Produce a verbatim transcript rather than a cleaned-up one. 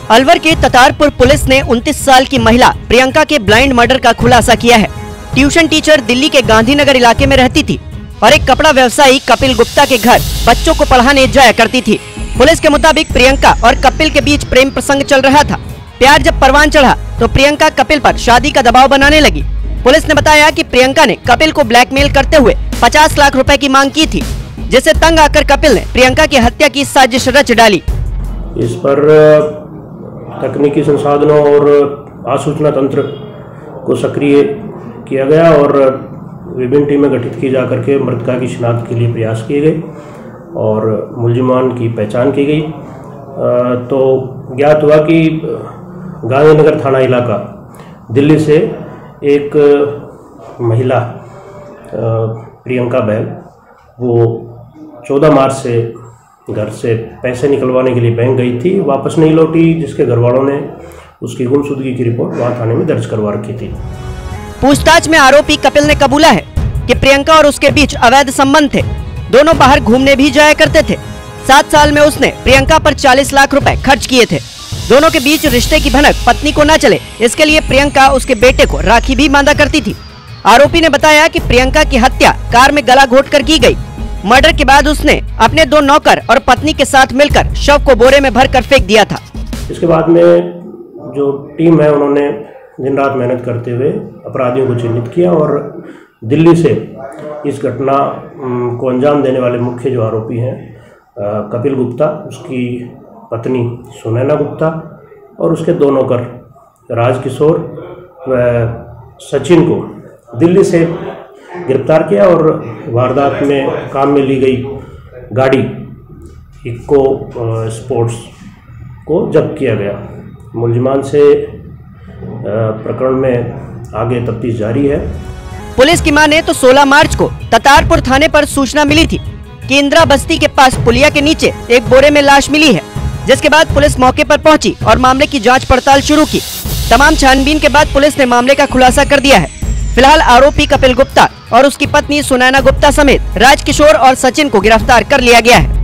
अलवर के ततारपुर पुलिस ने उनतीस साल की महिला प्रियंका के ब्लाइंड मर्डर का खुलासा किया है। ट्यूशन टीचर दिल्ली के गांधीनगर इलाके में रहती थी और एक कपड़ा व्यवसायी कपिल गुप्ता के घर बच्चों को पढ़ाने जाया करती थी। पुलिस के मुताबिक प्रियंका और कपिल के बीच प्रेम प्रसंग चल रहा था। प्यार जब परवान चढ़ा तो प्रियंका कपिल पर शादी का दबाव बनाने लगी। पुलिस ने बताया कि प्रियंका ने कपिल को ब्लैकमेल करते हुए पचास लाख रुपए की मांग की थी, जिसे तंग आकर कपिल ने प्रियंका की हत्या की साजिश रच डाली। इस पर तकनीकी संसाधनों और आसूचना तंत्र को सक्रिय किया गया और विभिन्न टीमें गठित की जाकर के मृतका की शिनाख्त के लिए प्रयास किए गए और मुलजिमान की पहचान की गई। तो ज्ञात हुआ कि गांधीनगर थाना इलाका दिल्ली से एक महिला प्रियंका बैल वो चौदह मार्च से घर से पैसे निकलवाने के लिए बैंक गई थी, वापस नहीं लौटी, जिसके घर वालों ने उसकी गुमशुदगी की रिपोर्ट वहां थाने में दर्ज करवा रखी थी। पूछताछ में आरोपी कपिल ने कबूला है कि प्रियंका और उसके बीच अवैध संबंध थे। दोनों बाहर घूमने भी जाया करते थे। सात साल में उसने प्रियंका पर चालीस लाख रुपए खर्च किए थे। दोनों के बीच रिश्ते की भनक पत्नी को न चले, इसके लिए प्रियंका उसके बेटे को राखी भी बांधा करती थी। आरोपी ने बताया कि प्रियंका की हत्या कार में गला घोट कर की गई। मर्डर के बाद उसने अपने दो नौकर और पत्नी के साथ मिलकर शव को बोरे में भरकर फेंक दिया था। इसके बाद में जो टीम है उन्होंने दिन रात मेहनत करते हुए अपराधियों को चिन्हित किया और दिल्ली से इस घटना को अंजाम देने वाले मुख्य जो आरोपी हैं कपिल गुप्ता, उसकी पत्नी सुनैना गुप्ता और उसके दो नौकर राजकिशोर व सचिन को दिल्ली से गिरफ्तार किया और वारदात में काम में ली गई गाड़ी इक्को स्पोर्ट्स को जब्त किया गया। मुलजिमान से प्रकरण में आगे तफ्तीश जारी है। पुलिस की माने तो सोलह मार्च को ततारपुर थाने पर सूचना मिली थी कि इंदिरा बस्ती के पास पुलिया के नीचे एक बोरे में लाश मिली है, जिसके बाद पुलिस मौके पर पहुंची और मामले की जांच पड़ताल शुरू की। तमाम छानबीन के बाद पुलिस ने मामले का खुलासा कर दिया है। फिलहाल आरोपी कपिल गुप्ता और उसकी पत्नी सुनैना गुप्ता समेत राजकिशोर और सचिन को गिरफ्तार कर लिया गया है।